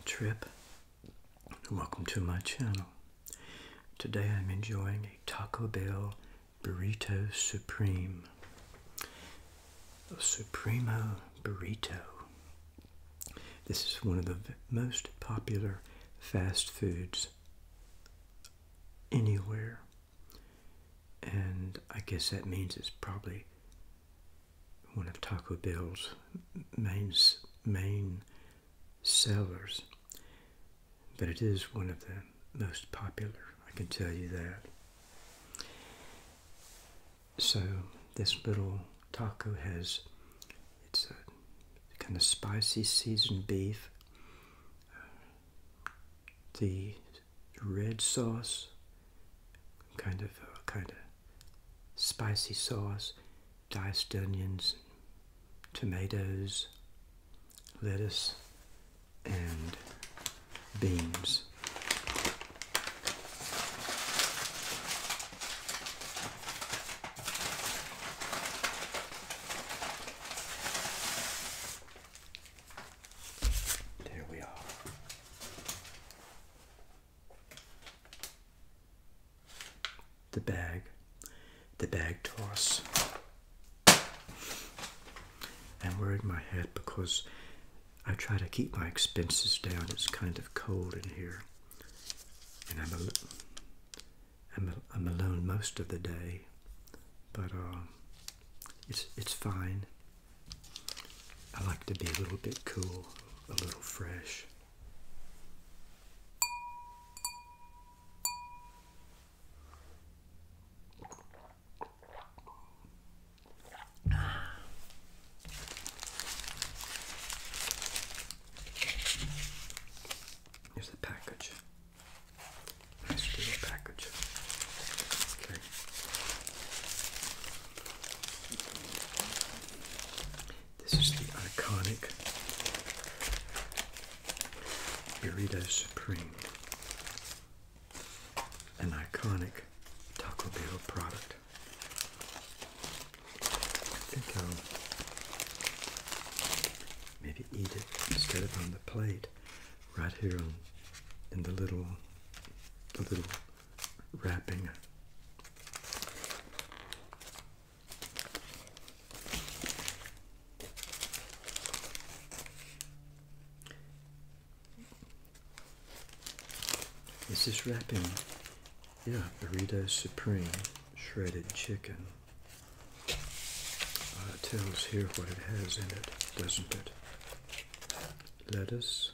Trip, and welcome to my channel. Today I'm enjoying a Taco Bell Burrito Supreme. A Supremo Burrito. This is one of the most popular fast foods anywhere. And I guess that means it's probably one of Taco Bell's main sellers. But it is one of the most popular, I can tell you that. So this little taco it's a kind of spicy seasoned beef, the red sauce, kind of spicy sauce, diced onions, tomatoes, lettuce, and beans. There we are. The bag toss. I'm wearing my hat because I try to keep my expenses down. It's kind of cold in here, and I'm alone most of the day, but it's fine. I like to be a little bit cool, a little fresh. Here's the package. Nice little package. Okay. This is the iconic Burrito Supreme. An iconic Taco Bell product. I think I'll maybe eat it instead of on the plate. Right here in the little wrapping. Is this wrapping? Yeah, Burrito Supreme shredded chicken. It tells here what it has in it, doesn't it? Lettuce,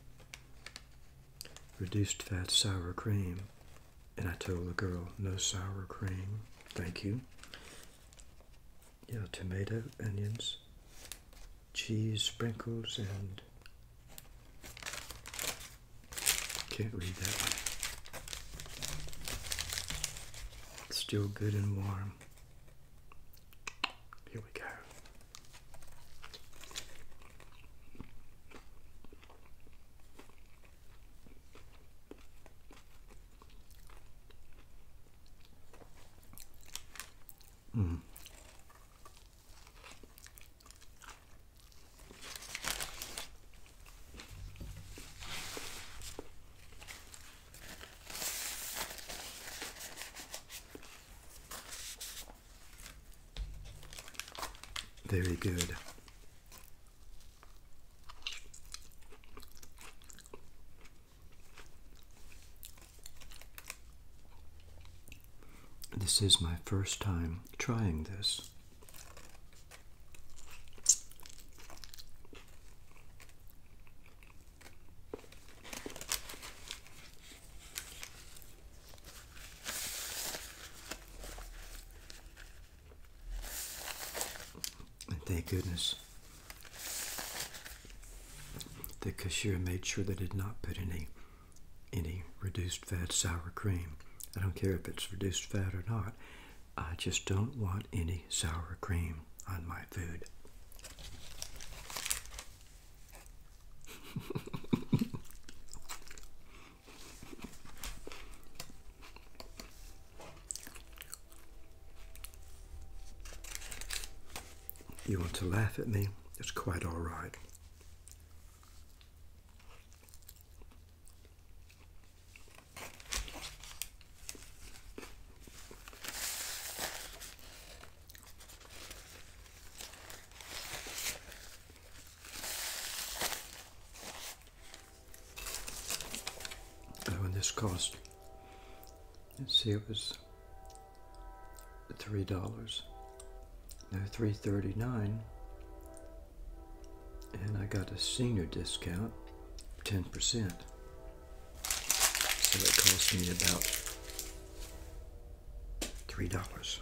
reduced fat sour cream, and I told the girl no sour cream, thank you. Yeah, tomato, onions, cheese, sprinkles, and can't read that one. It's still good and warm. Here we go. Very good. This is my first time trying this. Thank goodness the cashier made sure they did not put any reduced fat sour cream. I don't care if it's reduced fat or not. I just don't want any sour cream on my food. You want to laugh at me? It's quite all right. this cost. Let's see, it was $3. No, $3.39. And I got a senior discount, 10%. So it cost me about $3.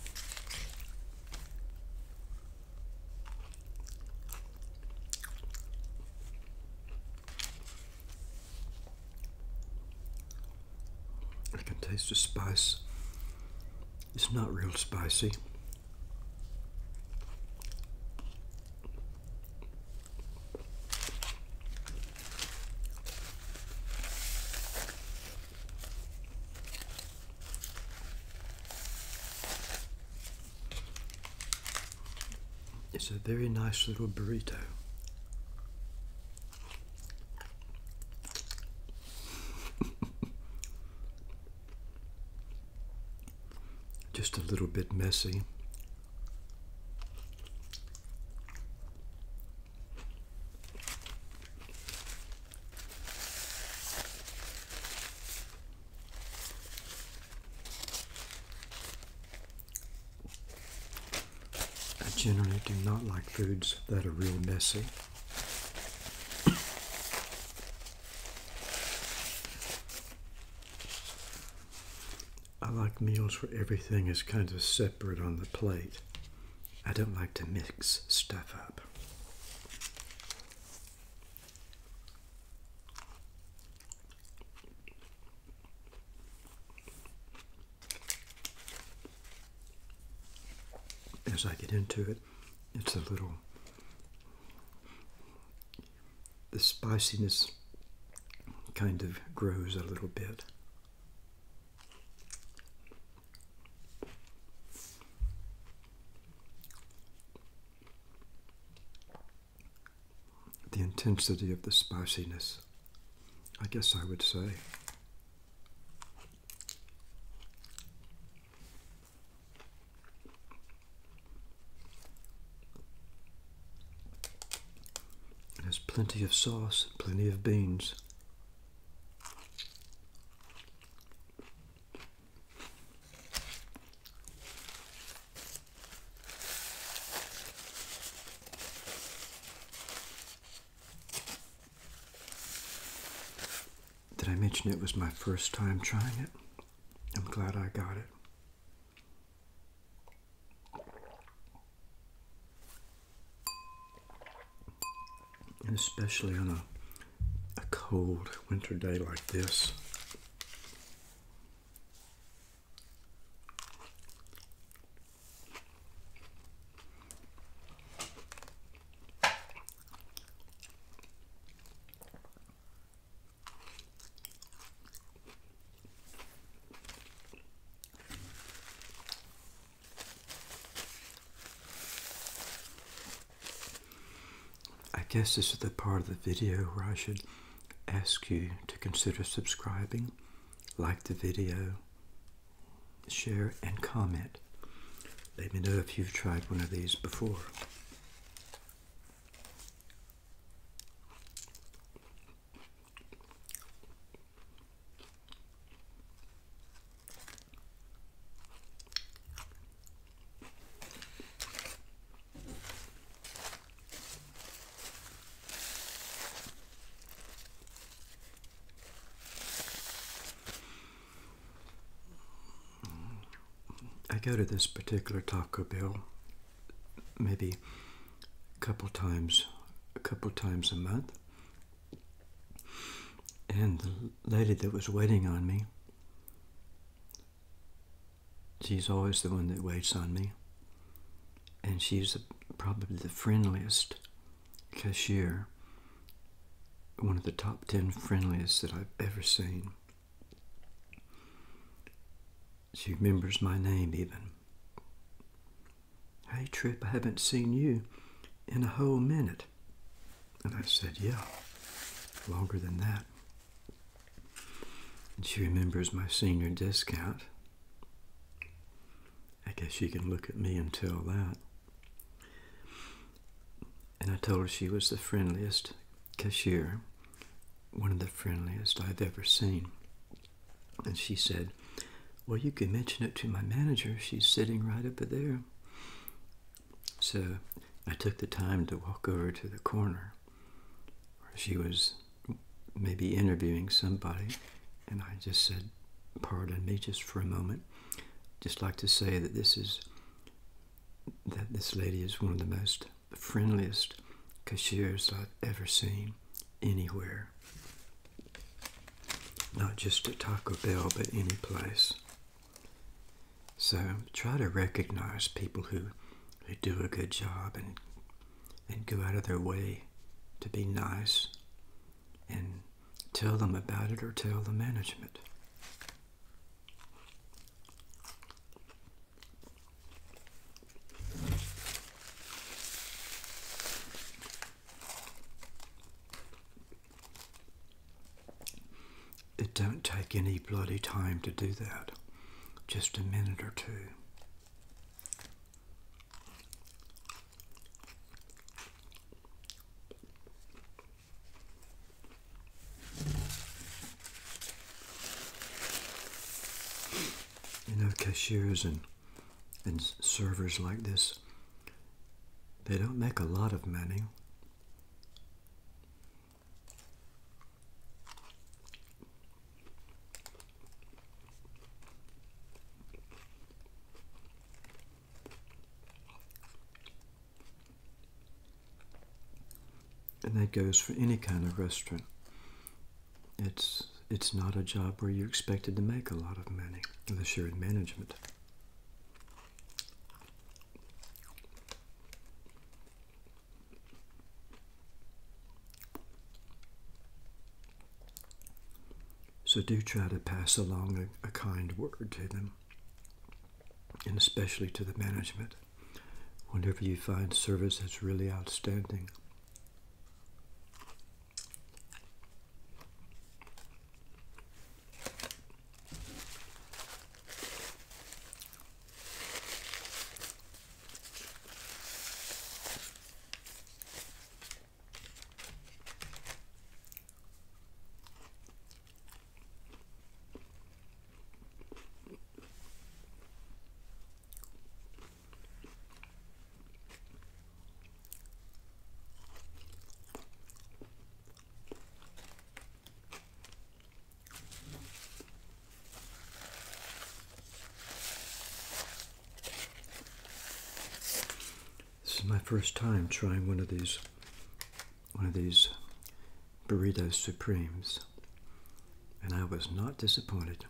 I can taste the spice. It's not real spicy. It's a very nice little burrito. Just a little bit messy. I generally do not like foods that are real messy. I like meals where everything is kind of separate on the plate. I don't like to mix stuff up. As I get into it, it's a little, the spiciness kind of grows a little bit. The intensity of the spiciness, I guess I would say. It has plenty of sauce, plenty of beans. Did I mention it was my first time trying it? I'm glad I got it. And especially on a cold winter day like this. I guess this is the part of the video where I should ask you to consider subscribing, like the video, share, and comment. Let me know if you've tried one of these before. I go to this particular Taco Bell maybe a couple times a month, and the lady that was waiting on me, she's always the one that waits on me, and she's probably the friendliest cashier, one of the top 10 friendliest that I've ever seen. She remembers my name even. "Hey Trip, I haven't seen you in a whole minute." And I said, "Yeah, longer than that." And she remembers my senior discount. I guess you can look at me and tell that. And I told her she was the friendliest cashier, one of the friendliest I've ever seen. And she said, well, you can mention it to my manager. She's sitting right over there. So I took the time to walk over to the corner where she was maybe interviewing somebody. And I just said, pardon me just for a moment. Just like to say that this lady is one of the most friendliest cashiers I've ever seen anywhere. Not just at Taco Bell, but any place. So try to recognize people who do a good job and go out of their way to be nice, and tell them about it or tell the management. It don't take any bloody time to do that. Just a minute or two. You know, cashiers and servers like this, they don't make a lot of money. And that goes for any kind of restaurant. It's not a job where you're expected to make a lot of money unless you're in management. So do try to pass along a kind word to them, and especially to the management, whenever you find service that's really outstanding. This is my first time trying one of these Burrito Supremes, and I was not disappointed.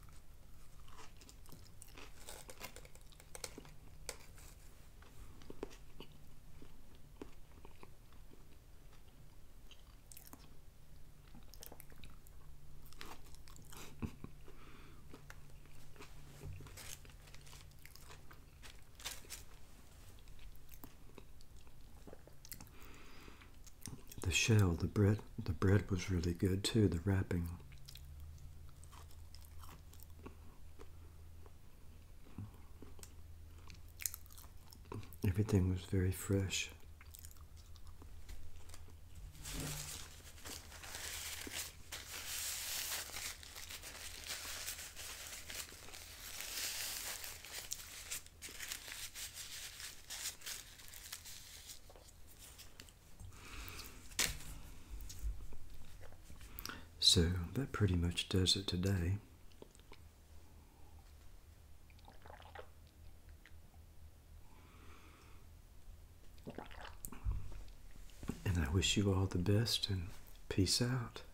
The shell, the bread was really good too, the wrapping. Everything was very fresh. So that pretty much does it today. And I wish you all the best, and peace out.